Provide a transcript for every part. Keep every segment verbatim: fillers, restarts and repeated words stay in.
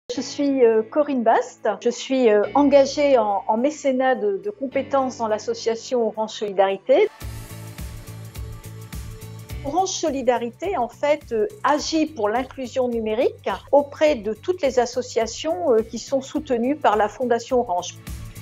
Je suis euh, Corinne Bast, je suis euh, engagée en, en mécénat de, de compétences dans l'association Orange Solidarité. Orange Solidarité, en fait, euh, agit pour l'inclusion numérique auprès de toutes les associations euh, qui sont soutenues par la Fondation Orange.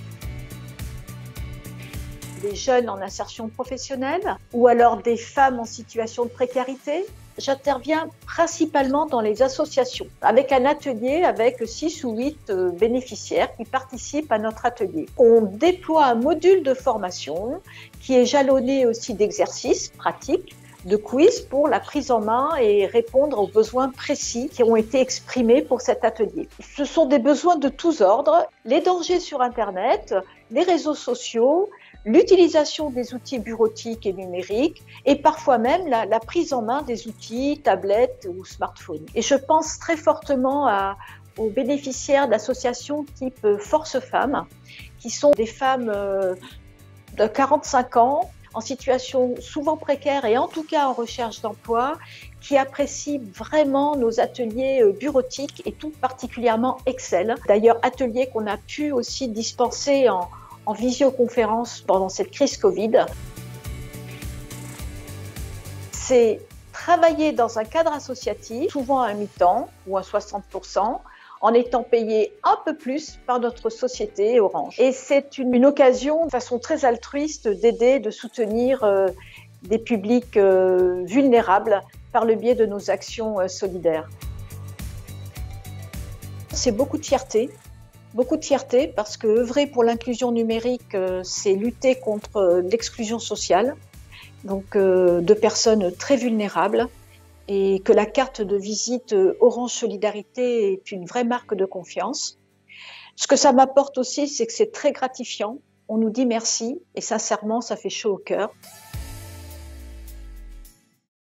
Des jeunes en insertion professionnelle ou alors des femmes en situation de précarité. J'interviens principalement dans les associations, avec un atelier avec six ou huit bénéficiaires qui participent à notre atelier. On déploie un module de formation qui est jalonné aussi d'exercices pratiques, de quiz pour la prise en main et répondre aux besoins précis qui ont été exprimés pour cet atelier. Ce sont des besoins de tous ordres, les dangers sur Internet, les réseaux sociaux, l'utilisation des outils bureautiques et numériques et parfois même la, la prise en main des outils, tablettes ou smartphones. Et je pense très fortement à, aux bénéficiaires d'associations type Force Femmes, qui sont des femmes euh, de quarante-cinq ans, en situation souvent précaire et en tout cas en recherche d'emploi, qui apprécient vraiment nos ateliers bureautiques et tout particulièrement Excel. D'ailleurs, ateliers qu'on a pu aussi dispenser en, en visioconférence pendant cette crise Covid. C'est travailler dans un cadre associatif, souvent à mi-temps ou à soixante pour cent, en étant payé un peu plus par notre société Orange. Et c'est une, une occasion, de façon très altruiste, d'aider, de soutenir euh, des publics euh, vulnérables par le biais de nos actions euh, solidaires. C'est beaucoup de fierté, beaucoup de fierté parce que œuvrer pour l'inclusion numérique, euh, c'est lutter contre euh, l'exclusion sociale, donc euh, de personnes très vulnérables. Et que la carte de visite Orange Solidarité est une vraie marque de confiance. Ce que ça m'apporte aussi, c'est que c'est très gratifiant. On nous dit merci et sincèrement, ça fait chaud au cœur.